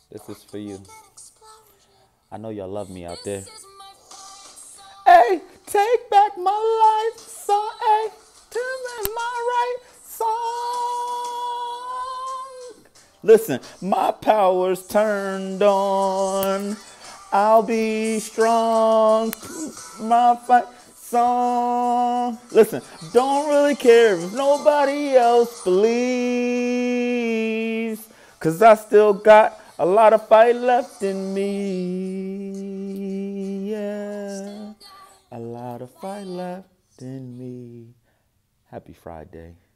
This is for you. I know y'all love me out there. Hey, take back my life, song. Hey, turn back my right song. Listen, my power's turned on. I'll be strong. My fight song. Listen, don't really care if nobody else believes. Cause I still got a lot of fight left in me. Yeah. A lot of fight left in me. Happy Friday.